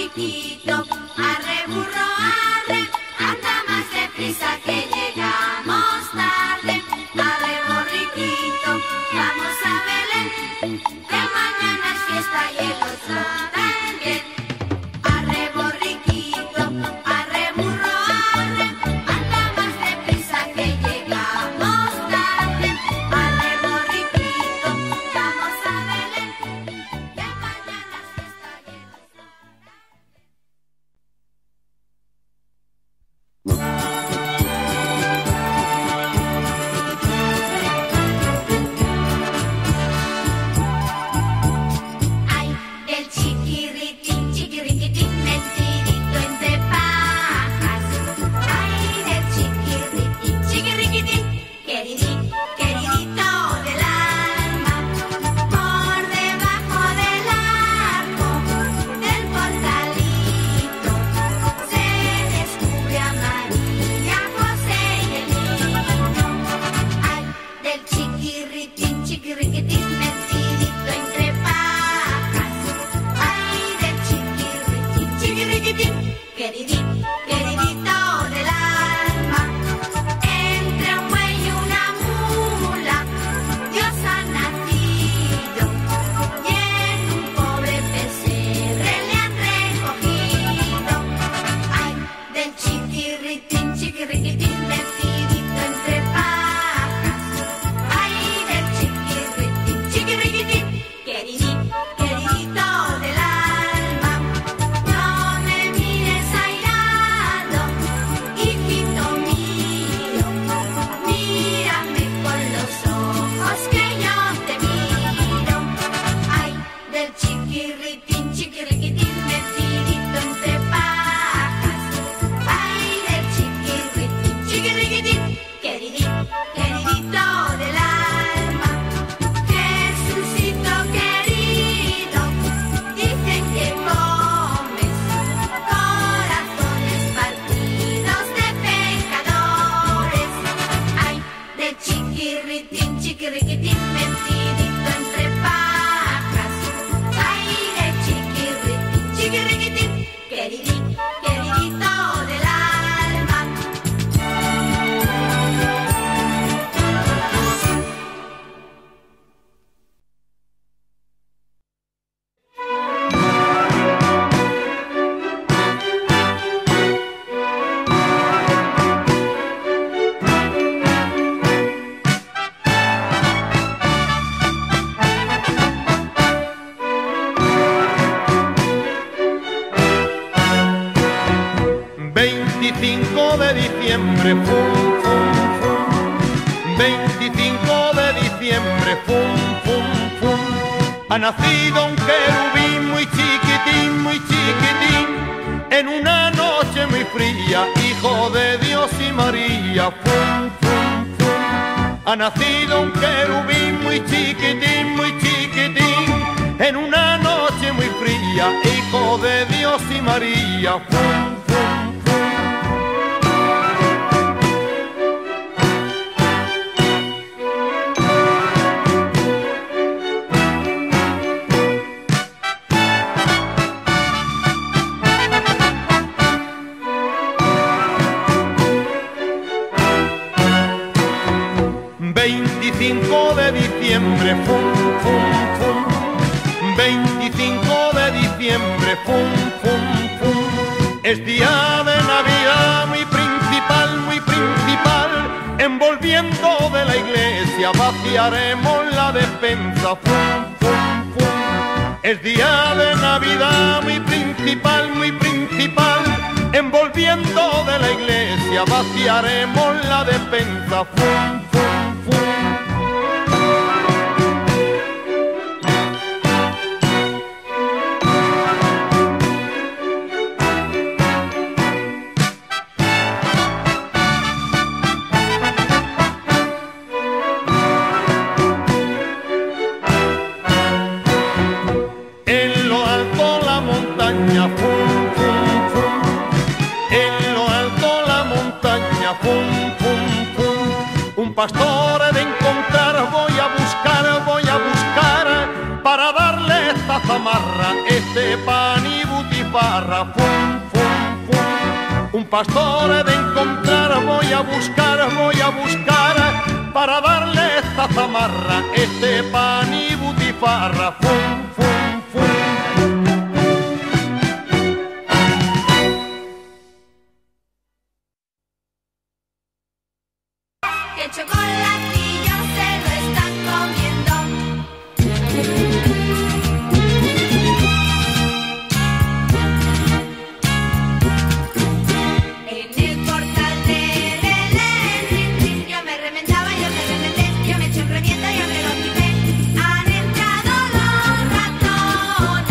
borriquito, arre burro, arre, anda más deprisa que llegamos tarde. Arre borriquito, vamos a Belén, que mañana es fiesta y el otro también. Arre borriquito, arre burro, arre, anda más deprisa que llegamos tarde. Arre borriquito, vamos a Belén, que mañana es fiesta y el otro Ay, el chiquirritín, chiquiriquitín, metidito entre pajas. Ay, del chiquirritín, chiquiriquitín, queridín, queridito del alma. Por debajo del arco del portalito se descubre a María, José y el niño. Ay, del chiquirritín, chiquiriquitín, metidito entre pajas. Ay, del chiquirritín, chiquiriquitín, queridín, queridito del alma. Entre un buey y una mula, Dios ha nacido, y en un pobre pesebre le han recogido. Ay, del chiquirritín, chiquiriquitín, metidito entre pajas. Ay, del chiquirritín, chiquiriquitín, queridín, queridito del alma. No me mires airado, hijito mío, mírame con los ojos que yo te miro. Ay, del chiquirritín, chiquiriquitín, metidito entre pajas. Ay, del chiquirritín, chiquiriquitín, queridín, queridito del alma. Jesucito querido, dicen que comes corazones partidos de pecadores. Ay, del chiquirritín, chiquiriquitín, metidito entre pajas. Ay, del chiquirritín, chiquiriquitín, queridín, queridito del alma. 25 de diciembre, fum, fum, fum. 25 de diciembre, fum, fum, fum. Ha nacido un querubín muy chiquitín, en una noche muy fría, hijo de Dios y María, fum, fum, fum. Ha nacido un querubín muy chiquitín, en una noche muy fría, hijo de Dios y María, fum, fum, fum. 25 de diciembre, fum, fum, fum. 25 de diciembre, fum, fum, fum. Es día de Navidad muy principal, envolviendo de la iglesia vaciaremos la despensa, fum, fum, fum. Es día de Navidad muy principal, envolviendo de la iglesia vaciaremos la despensa, fum, fum, fum. En lo alto la montaña, fum, fum, fum. En lo alto la montaña, fum, fum, fum. Un pastor he de encontrar, voy a buscar para darle esta zamarra, este pan y butifón. butifarra, fum, fum, fum. Un pastor de encontrar voy a buscar para darle esta zamarra, este pan y butifarra, fum, fum, fum. Que el chocolatillo se lo están comiendo. En el portal de Belén, yo me remendaba, yo me remendé, yo me eché un remiendo, yo me lo quité. Han entrado los ratones.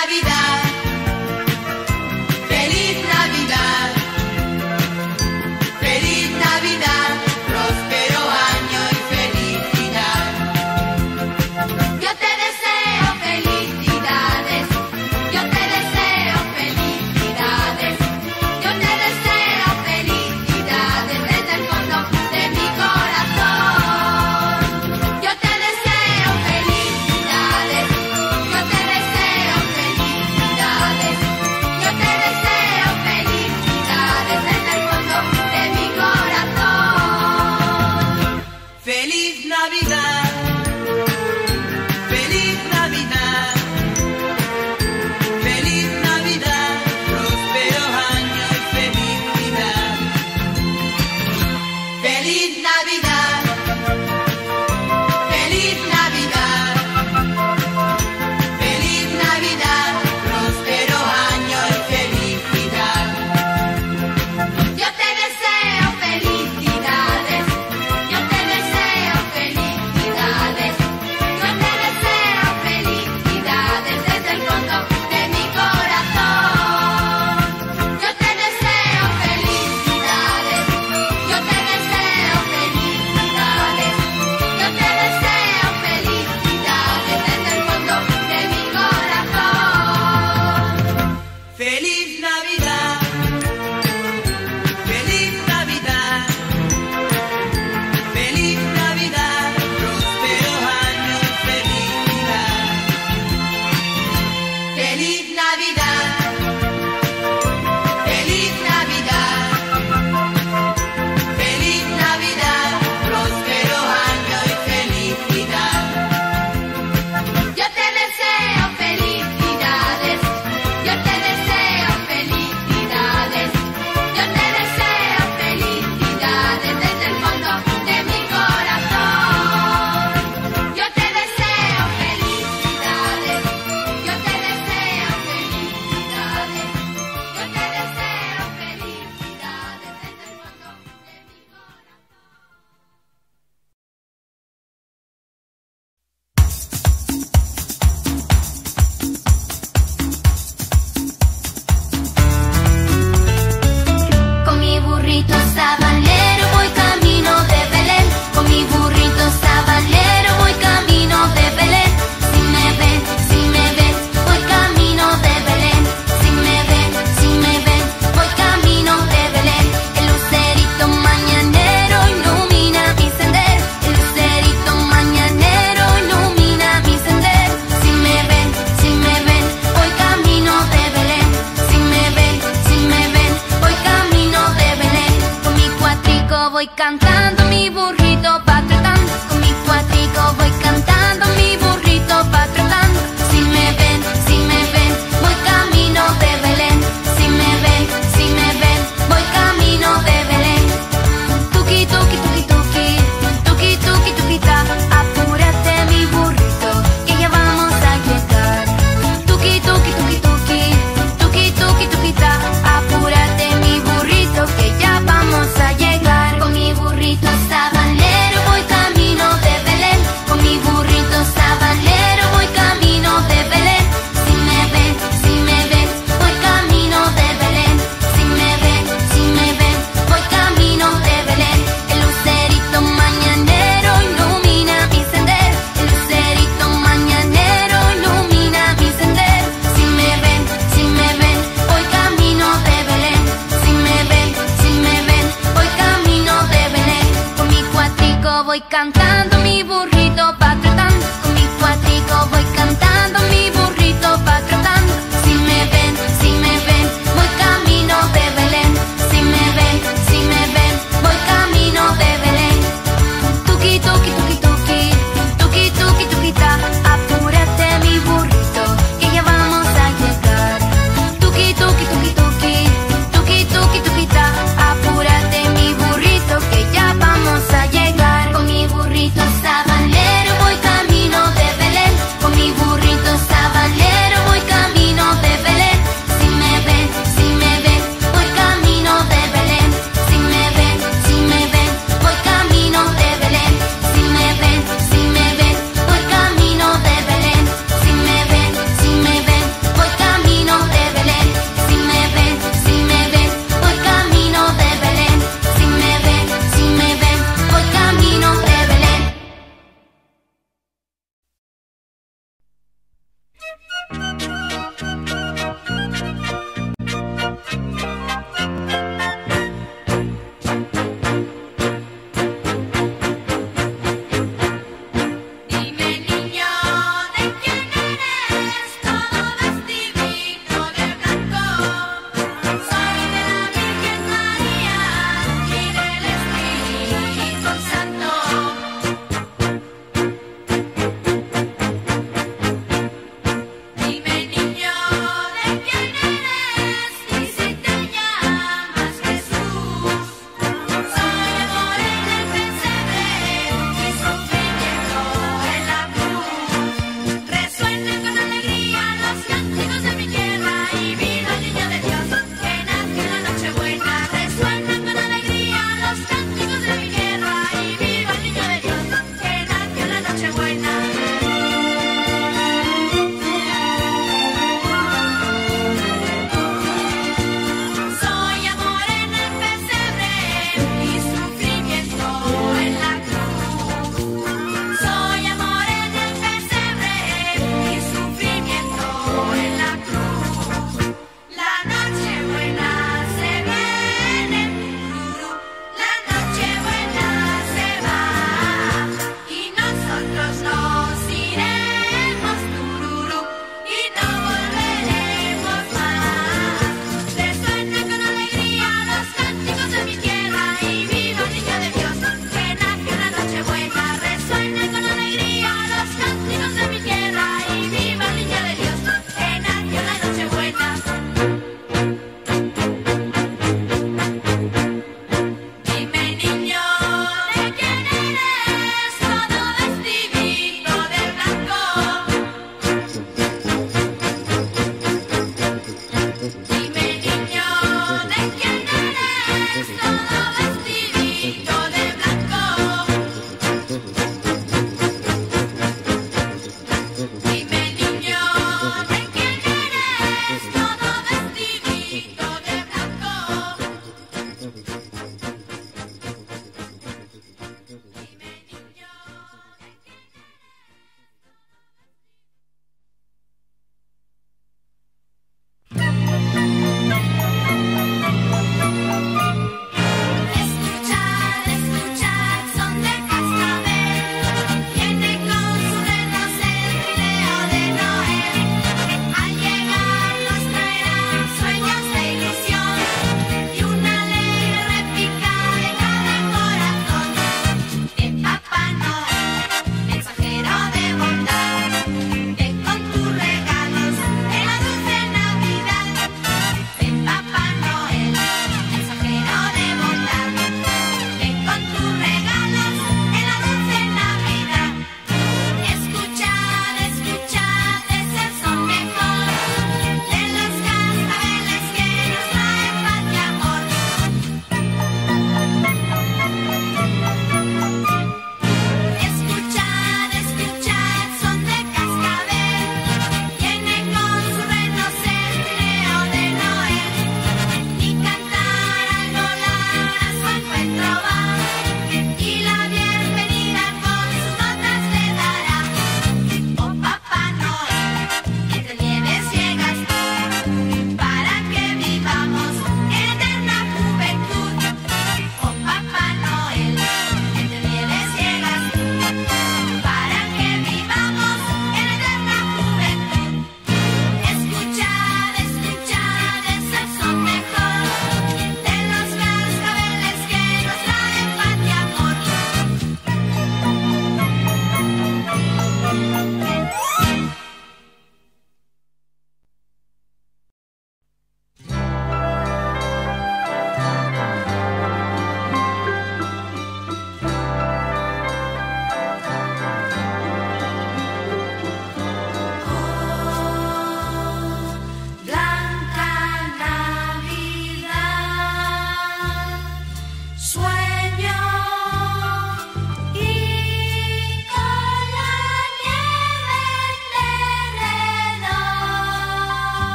Navidad, feliz Navidad, feliz Navidad, próspero año y felicidad. Yo te deseo felicidades, yo te deseo felicidades, yo te deseo felicidades desde el fondo de mi corazón. Yo te deseo felicidades, yo te deseo felicidades,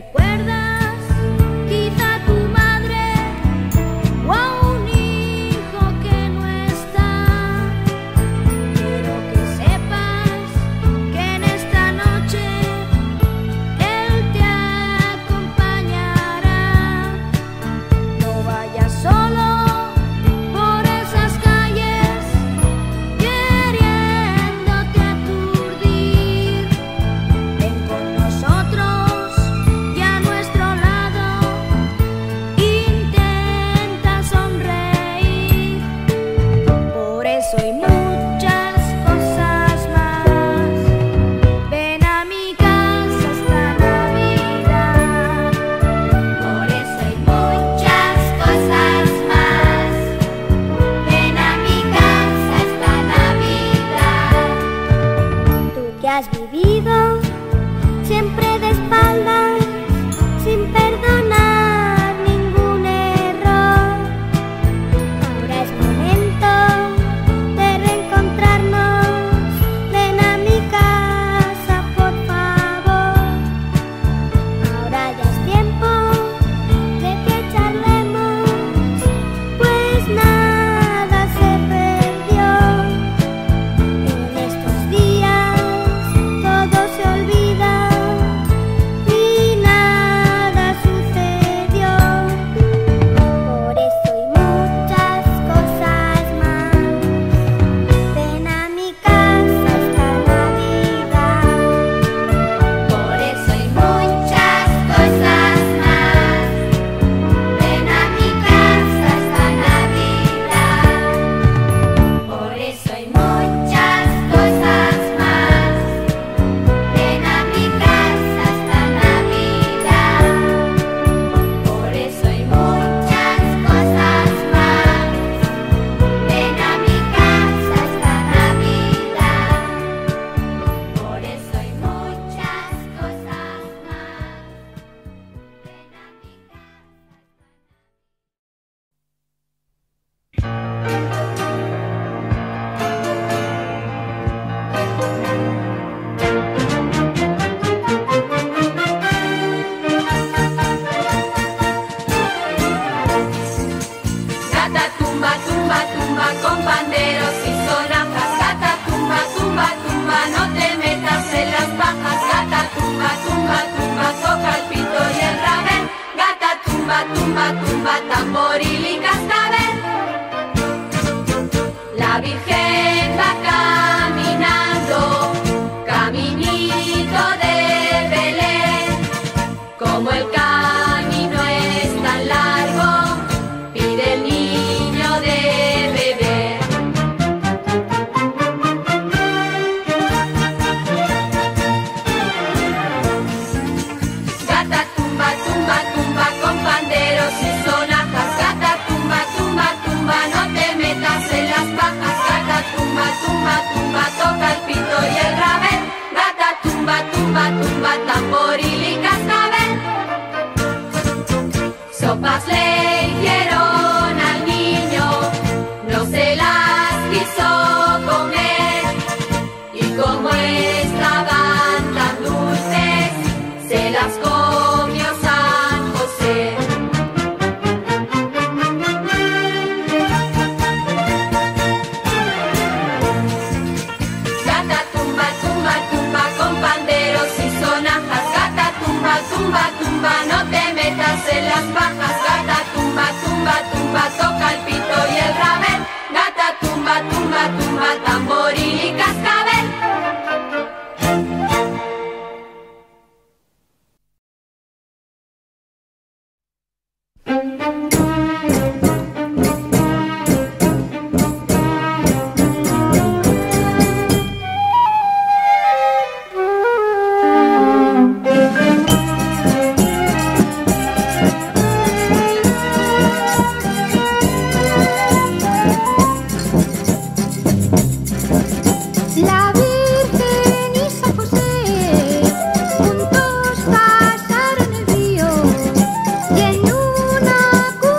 Juntos pasaron el río y en una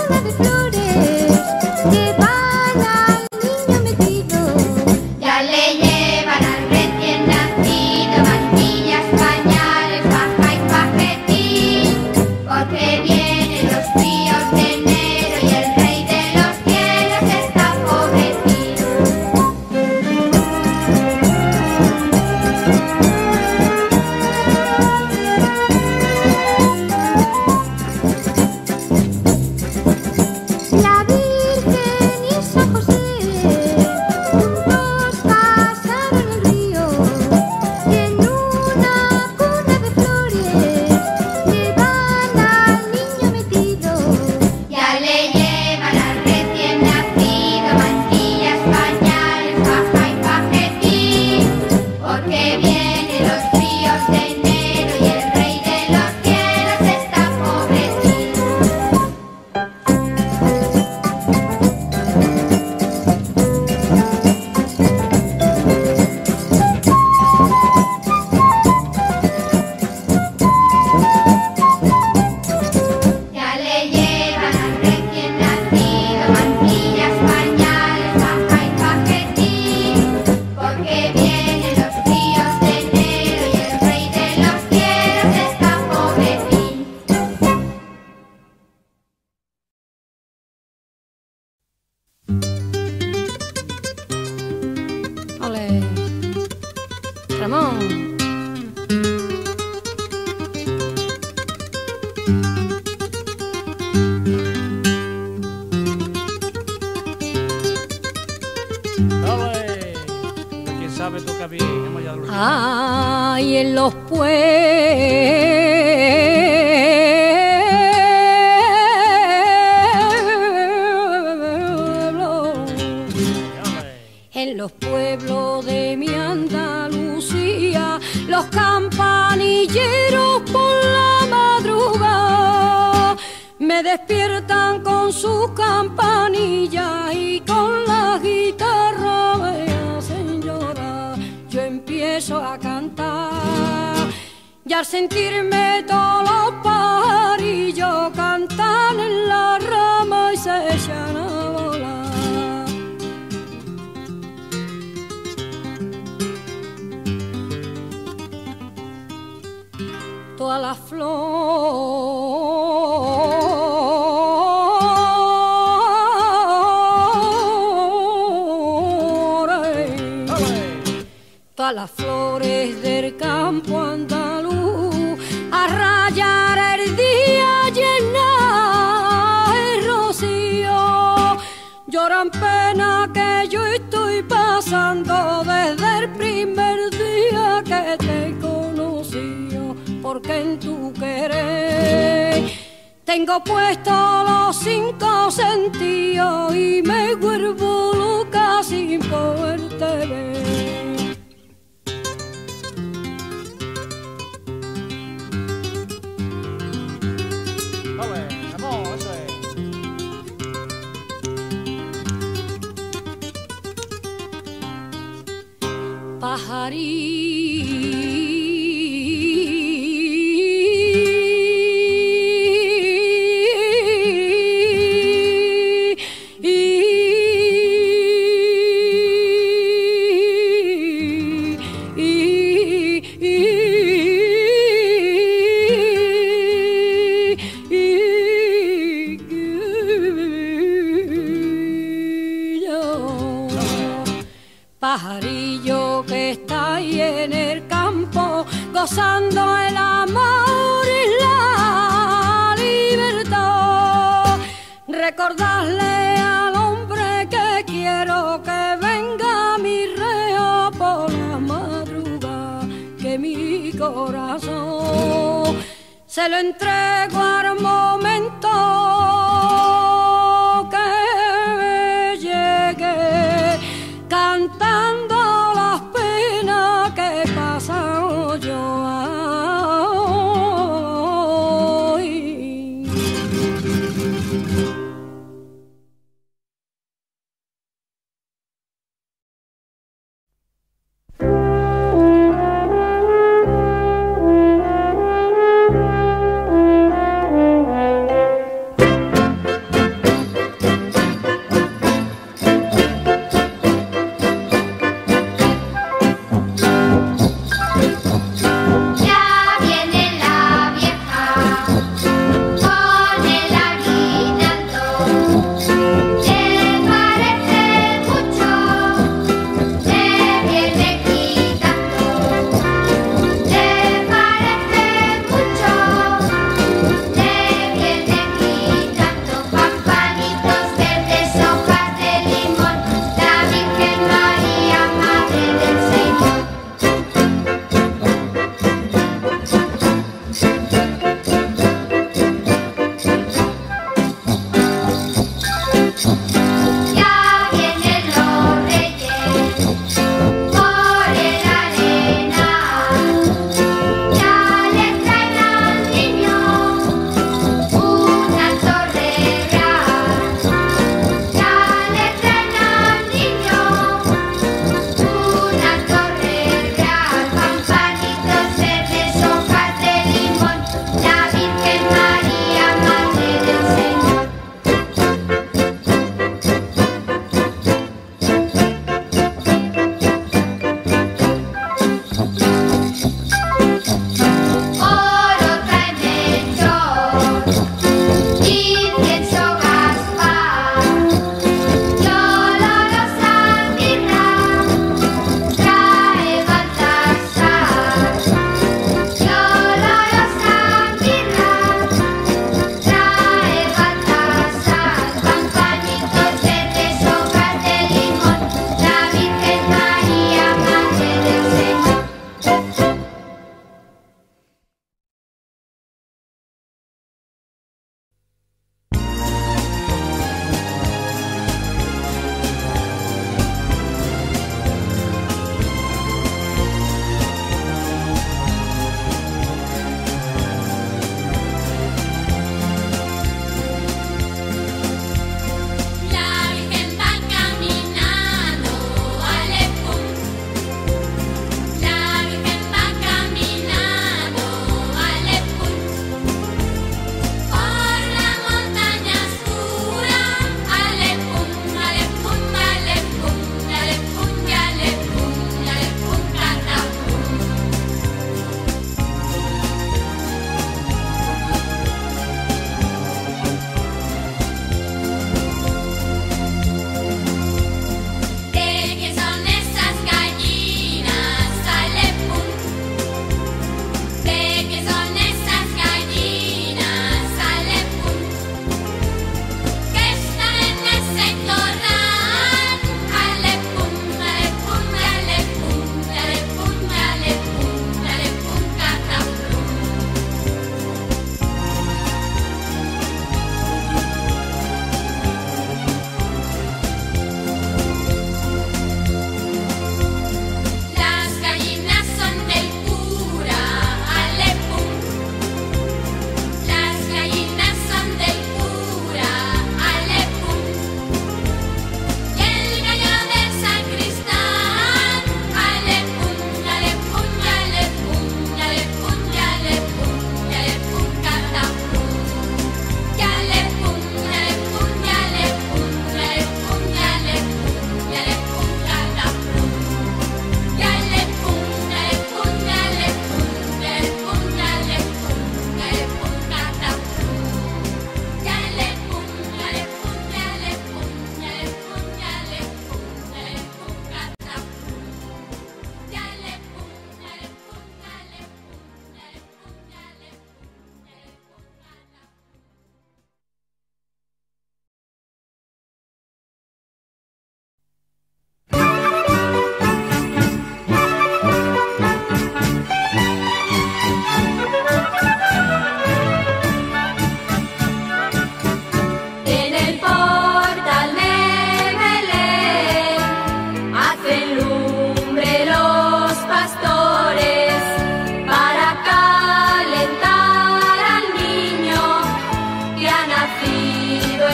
Ay, en los pueblos, en los pueblos de mi Andalucía, los campanilleros por la madrugada me despiertan con sus campanillas y con la guitarra me hacen llorar. Yo empiezo a cantar y al sentirme todos los pajarillos cantan en la rama y se echan a volar. Todas las flores del campo andaluz a rayar el día llena el rocío lloran pena que yo estoy pasando desde el primer día que te conocí, porque en tu querer tengo puestos los 5 sentidos y me vuelvo loca sin poderte ver. Pajarillo que está ahí en el campo gozando el amor y la libertad, recordarle al hombre que quiero que venga a mi reo por la madrugada, que mi corazón se lo entrego al momento que llegue cantando las penas que he pasado yo hoy.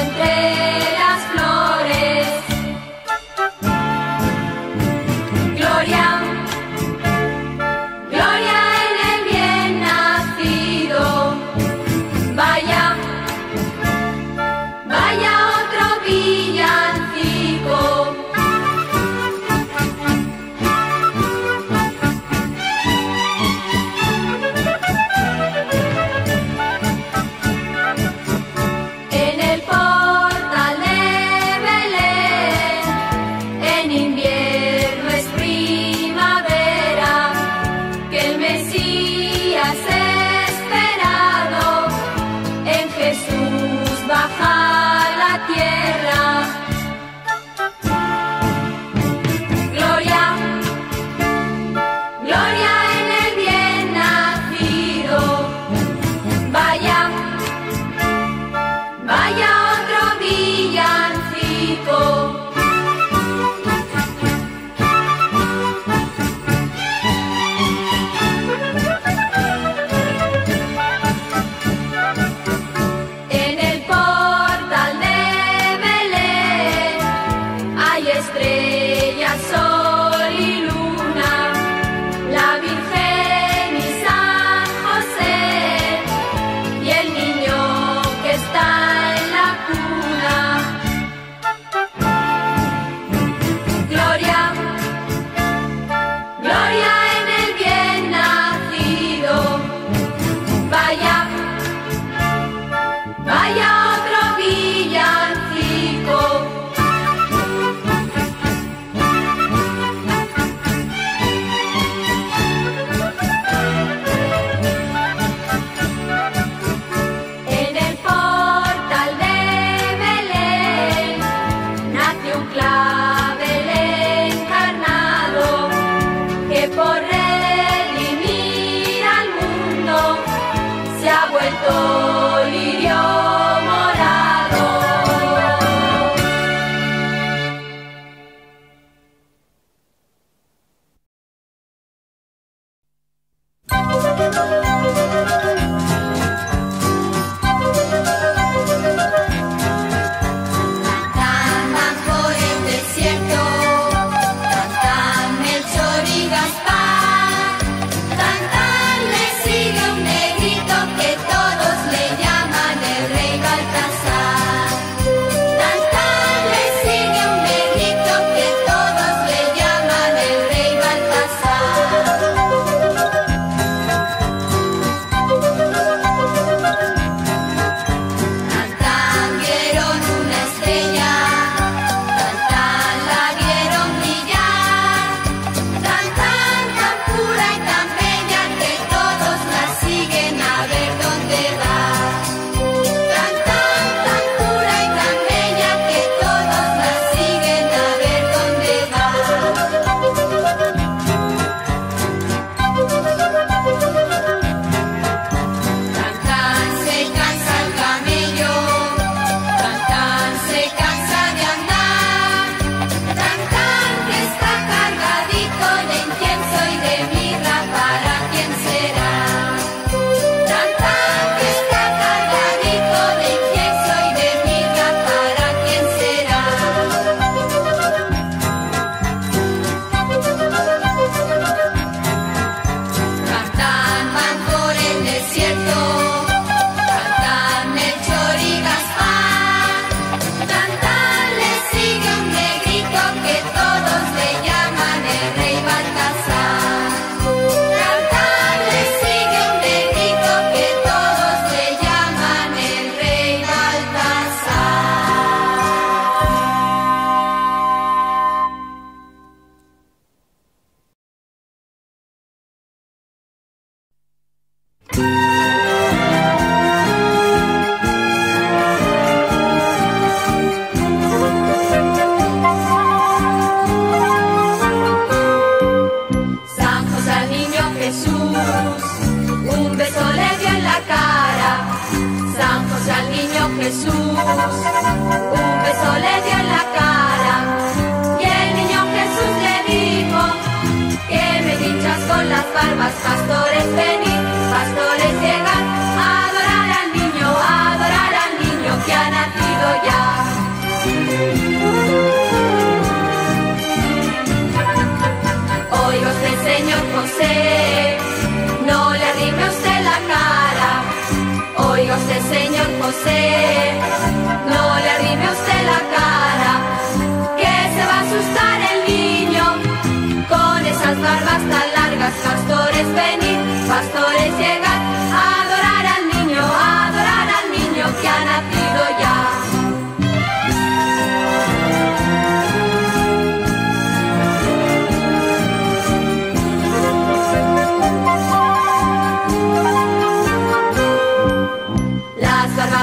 Jesús, un beso le dio en la cara, y el niño Jesús le dijo, que me hinchas con las barbas, pastores venid, pastores llegad, a adorar al niño que ha nacido ya.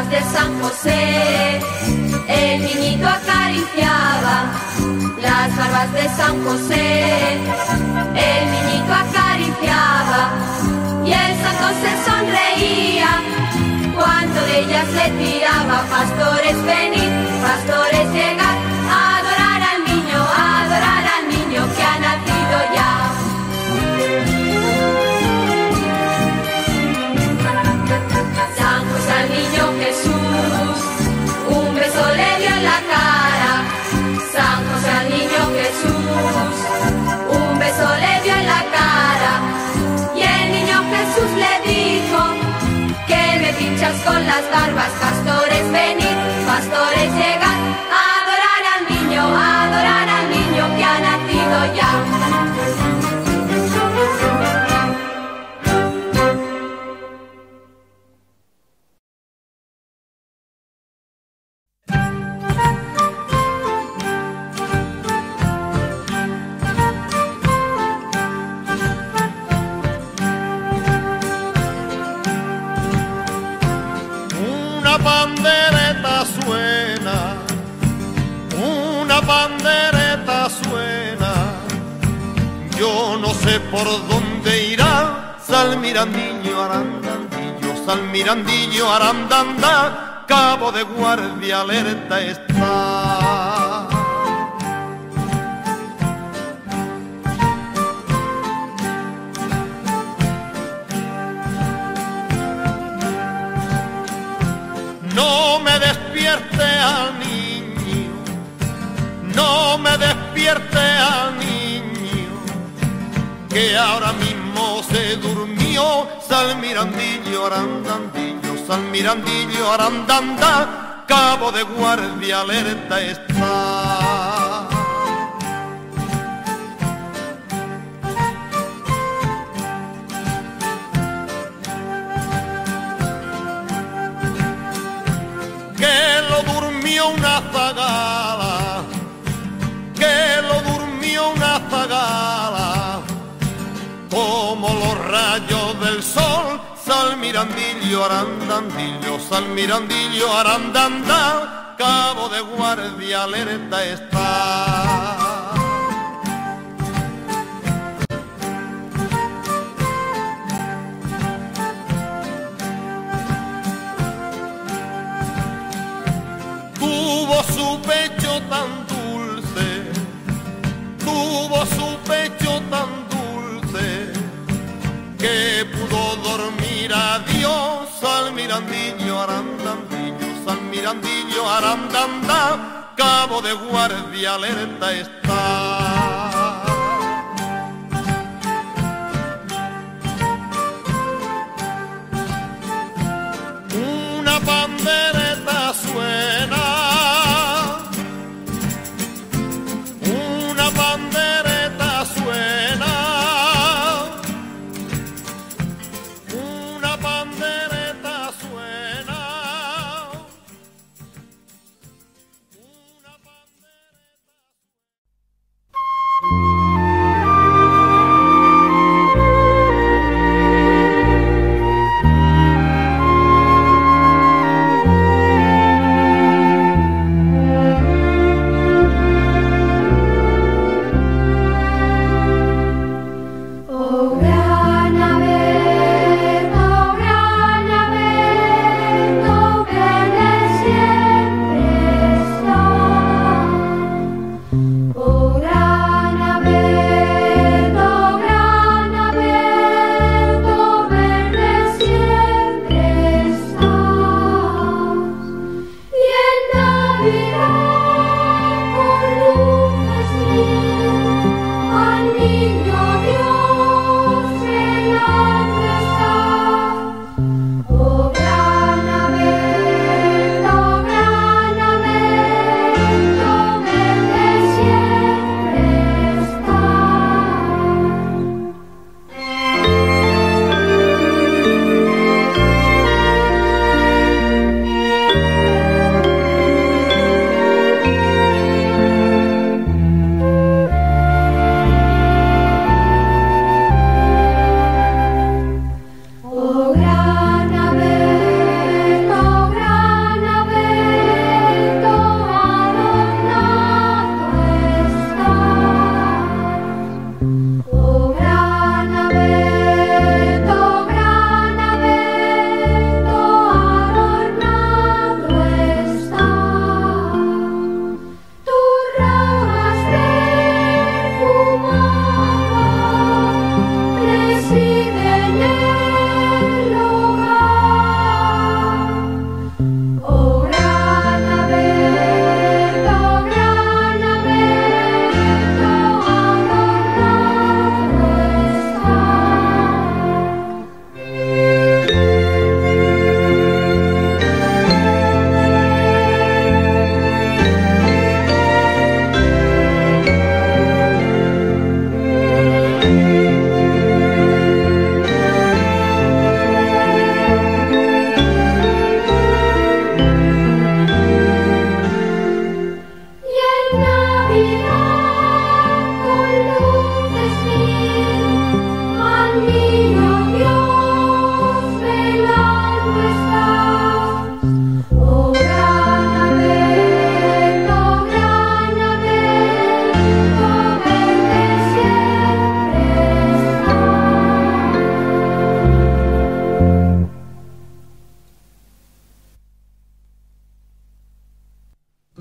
barbas de San José, el niñito acariciaba las barbas de San José, el niñito acariciaba y el santo se sonreía cuando de ellas le tiraba. Pastores venid, pastores llegad, a adorar al niño que ha nacido ya. San José al niño Jesús, un beso le dio en la cara. San José al niño Jesús, un beso le dio en la cara. Y el niño Jesús le dijo, que me pinchas con las barbas. Pastores venid, pastores llegad, a adorar al niño que ha nacido ya. Una pandereta suena, una pandereta suena, yo no sé por dónde irá. Sal Mirandillo, arandandillo, Sal Mirandillo, arandanda, cabo de guardia alerta está. No me despierte al niño, no me despierte al niño, que ahora mismo se durmió. Sal Mirandillo, arandandillo, Sal Mirandillo, arandanda, cabo de guardia alerta está. Que lo durmió una zagala, que lo durmió una zagala, como los rayos del sol. Sal Mirandillo, arandandillo, Sal Mirandillo, arandanda, cabo de guardia alerta está. Tuvo su pecho tan dulce, tuvo su pecho tan dulce, que pudo dormir a Dios. Sal Mirandillo, arandandillo, Sal Mirandillo, arandanda, cabo de guardia alerta está. Una pandereta suena, una pandereta suena, una pandereta suena, una pandereta.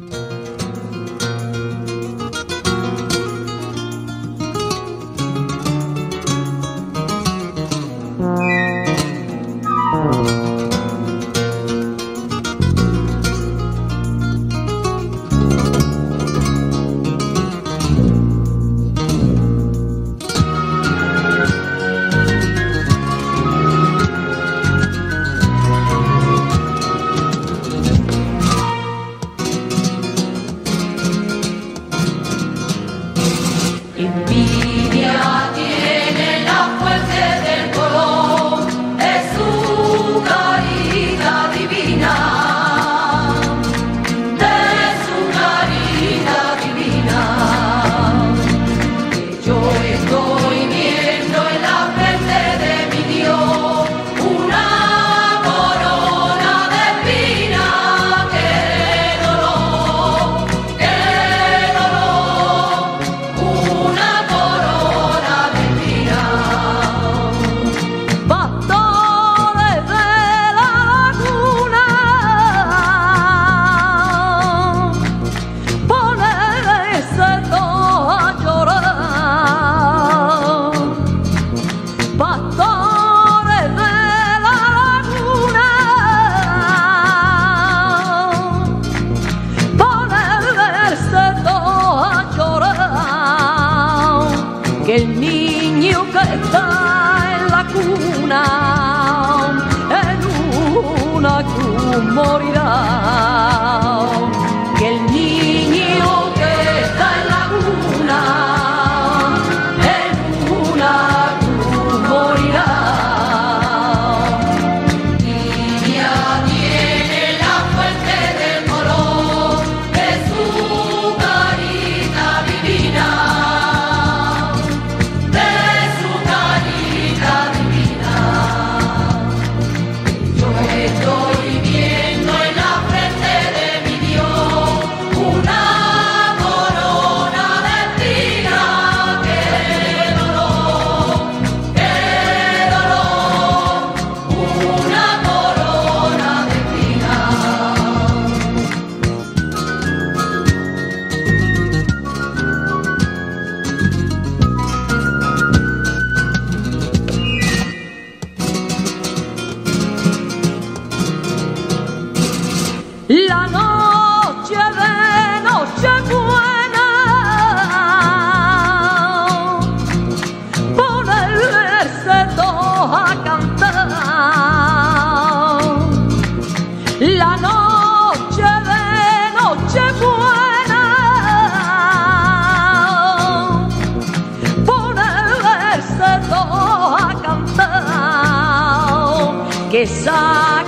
Esa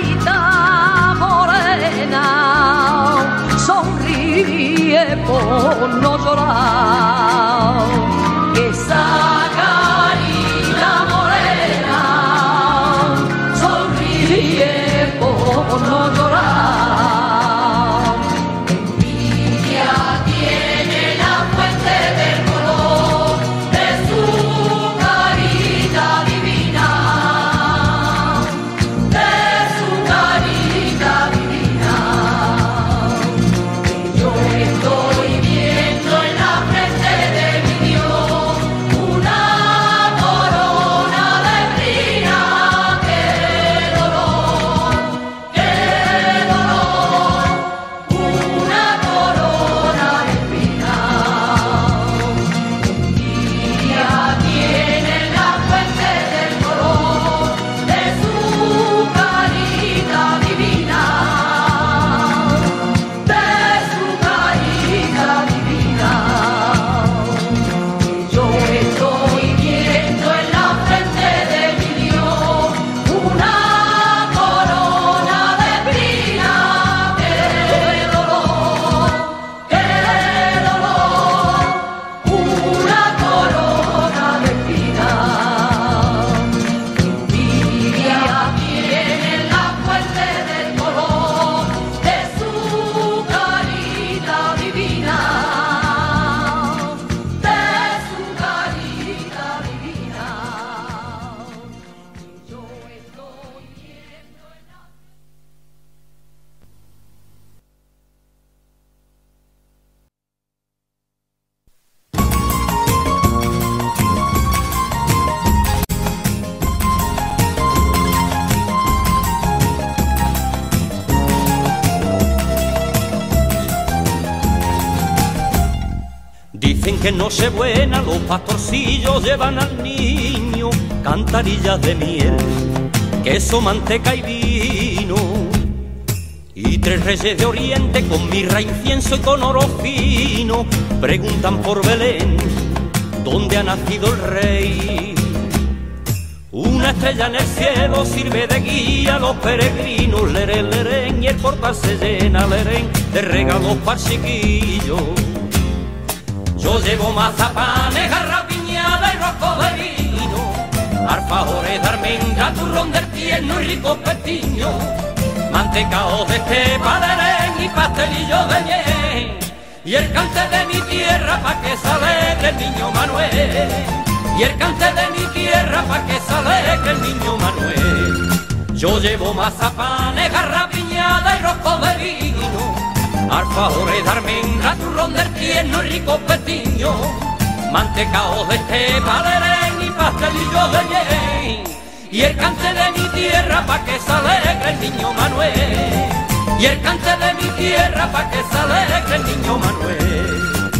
carita morena sonríe por no llorar. Esa carita morena sonríe por no llorar. Envidia tiene la fuente del color de su carita divina. Yo estoy viendo en la frente Dicen que en Nochebuena los pastorcillos llevan al niño cantarillas de miel, queso, manteca y vino, y 3 reyes de Oriente con mirra, incienso y con oro fino preguntan por Belén, ¿dónde ha nacido el rey? Una estrella en el cielo sirve de guía a los peregrinos, lerén, lerén, y el portal se llena, lerén, de regalos para chiquillos. Yo llevo mazapanes, garrapiñada y rosco de vino, alfajores de almendra, turrón del tierno y ricos pestiños, mantecaos de estepa, lerén y pastelillos de miel, y el cante de mi tierra pa' que se alegre el niño Manuel, y el cante de mi tierra pa' que se alegre el niño Manuel. Yo llevo mazapanes, garrapiñada y rosco de vino, alfajores de almendra, turrón del tierno y ricos pestiños, mantecaos de estepa, lerén y pastelillos de miel, y el cante de mi tierra pa' que se alegre el niño Manuel, y el cante de mi tierra pa' que se alegre el niño Manuel.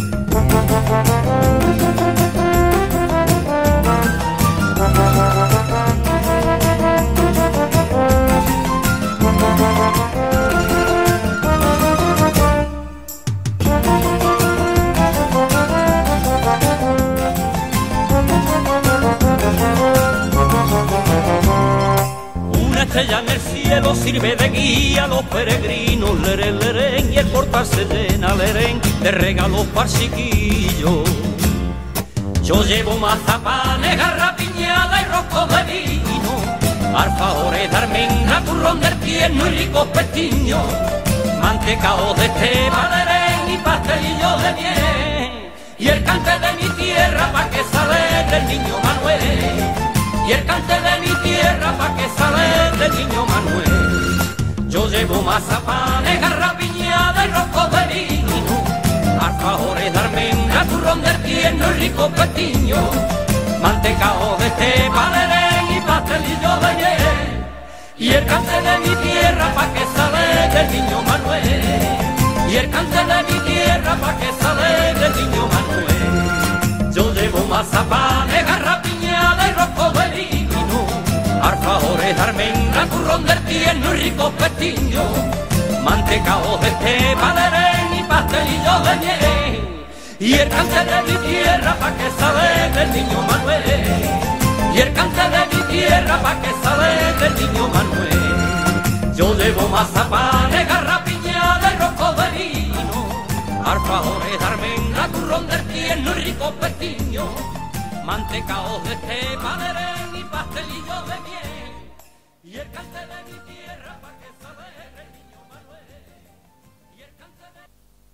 Una estrella en el cielo sirve de guía a los peregrinos, lerén, lerén, y el portal se llena, lerén, de regalos para chiquillos. Yo llevo mazapanes, garrapiñada y rosco de vino, alfajores de almendra, turrón del tierno y ricos pestiños, mantecaos de estepa, lerén y pastelillos de miel, y el cante de mi tierra pa' que se alegre el niño Manuel, y el cante de mi tierra pa' que se alegre el niño Manuel. Yo llevo mazapanes, garrapiñada y rosco de vino, alfajores de almendra, turrón del tierno y ricos pestiños, mantecaos de estepa, lerén y pastelillos de miel, y el cante de mi tierra pa' que se alegre el niño Manuel, y el cante de mi tierra pa' que se alegre el niño Manuel. Yo llevo mazapanes, garrapiñada y rosco de vino, alfajores de almendra, turrón del tierno y ricos pestiños, mantecaos de estepa, lerén y pastelillos de miel, y el cante de mi tierra pa' que se alegre el niño Manuel, y el cante de mi tierra pa' que se alegre el niño Manuel. Yo llevo mazapanes, garrapiñada y rosco de vino, alfajores de almendra, turrón del tierno y ricos pestiños, mantecaos de estepa, lerén y pastelillos de miel, y el cante de mi tierra pa' que se alegre el niño Manuel, y el cante de...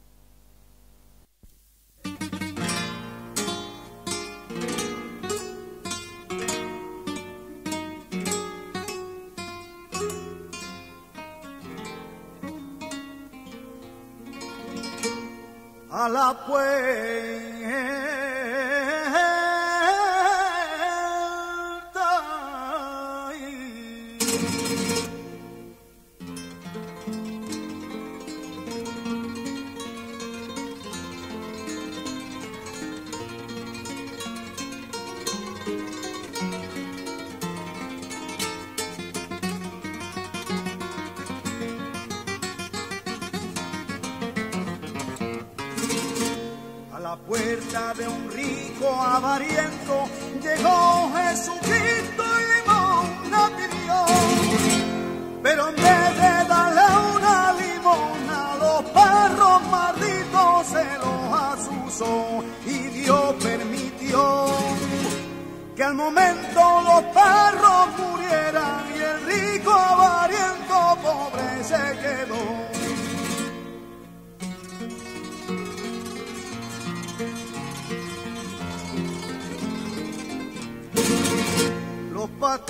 A la puerta de un rico avariento llegó Jesucristo y limosna pidió, pero en vez de darle una limosna, los perros malditos se los asusó, y Dios permitió que al momento los perros murieran y el rico avariento pobre se quedó. Los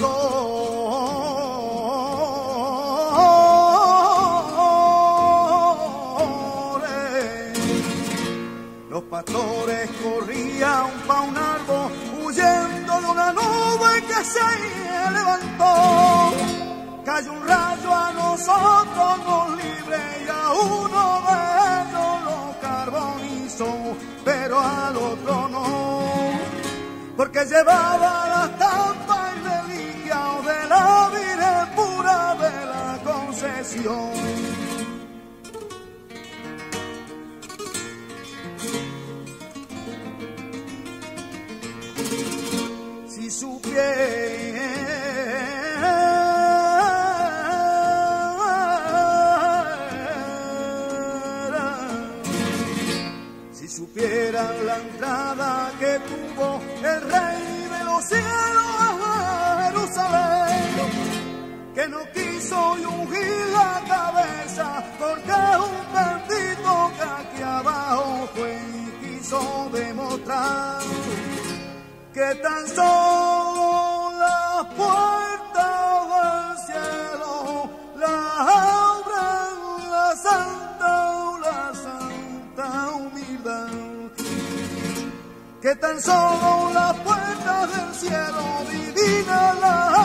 pastores corrían pa' un árbol huyendo de una nube que se levantó. Cayó un rayo a nosotros, nos libre, y a uno de ellos lo carbonizó, pero al otro porque llevaba la estampa y reliquia de la Virgen pura de la Concesión. Si supieran la entrada que tuvo el Rey de los cielos a Jerusalén, que no quiso ungir la cabeza porque es un bendito que aquí abajo fue y quiso demostrar que tan solo las puertas del cielo las abren la santa humildad, que tan solo las puertas del cielo divinas las